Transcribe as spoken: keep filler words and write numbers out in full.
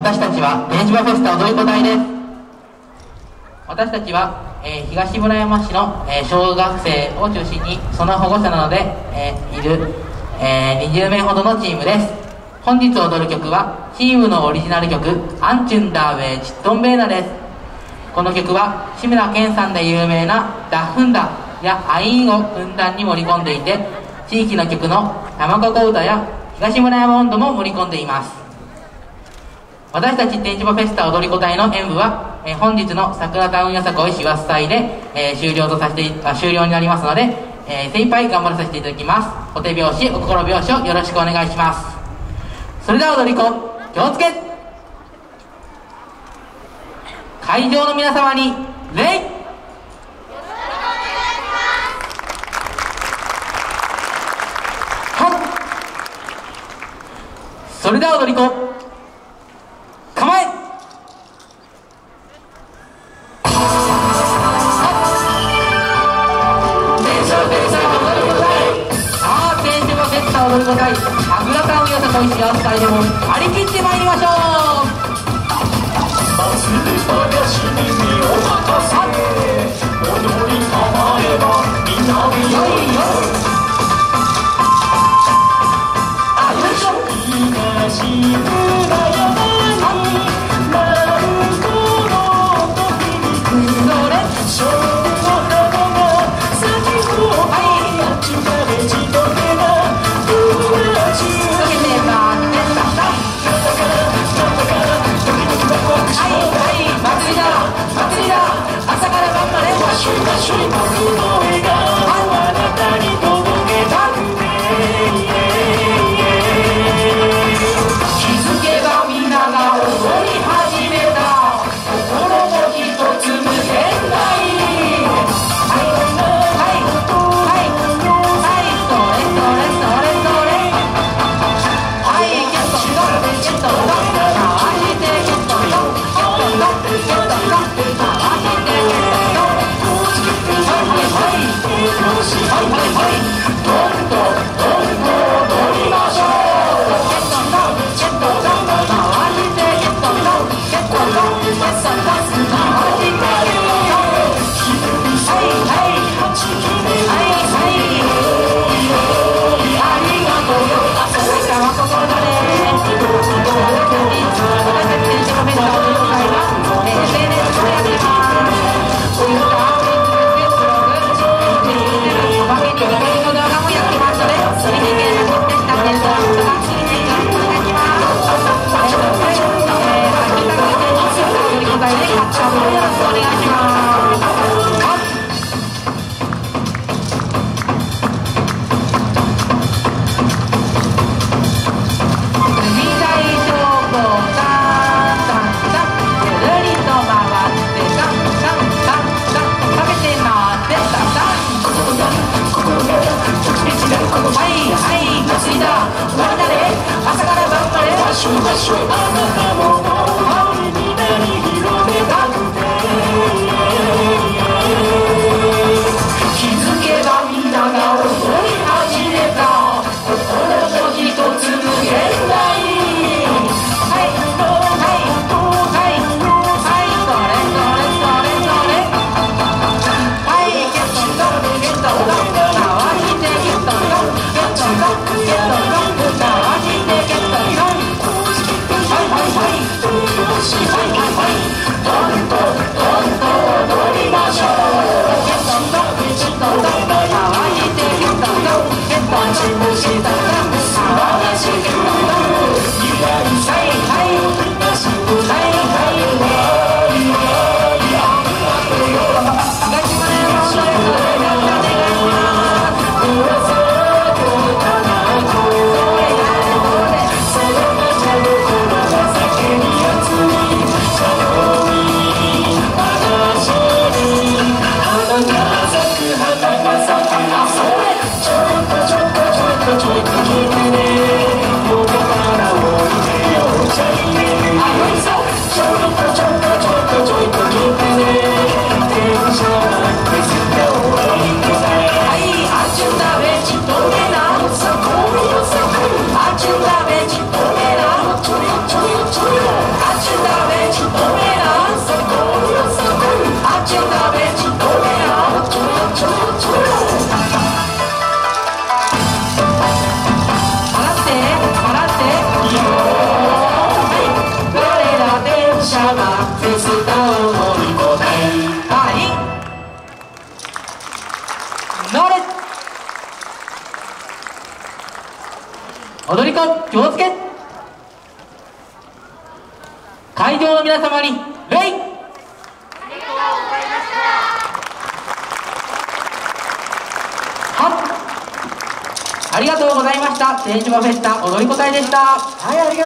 私たちは電磁場フェスタ踊り子隊です。私たちは、えー、東村山市の、えー、小学生を中心にその保護者などで、えー、いる、えー、にじゅうめいほどのチームです。本日踊る曲はチームのオリジナル曲「アンチュンダーウェイチットンベーナ」です。この曲は志村けんさんで有名な「ダッフンダ」や「アイーン」をふんだんに盛り込んでいて、地域の曲の「玉かこ歌」や「東村山音頭」も盛り込んでいます。私たち電磁場フェスタ踊り子隊の演舞は、えー、本日の桜タウンよさこい師走祭で、えー、終了とさせてあ終了になりますので、えー、精一杯頑張らさせていただきます。お手拍子お心拍子をよろしくお願いします。それでは踊り子気をつけ。会場の皆様に礼。それでは踊り子構え。さあ電磁場フェスタ踊り子隊桜タウンよさこい師走祭でも張り切ってまいりましょう。踊りたまえばみんなでよいよ。あ、よいしょ。東村山になるこの時に来るそれ昭和なのが先ほどあっちがれちとけなうらちゅうかけてばってた乗れ。踊り子気をつけ。会場の皆様に礼。ありがとうございました。天芝フェスタ踊り子隊でした。はい、ありがとう。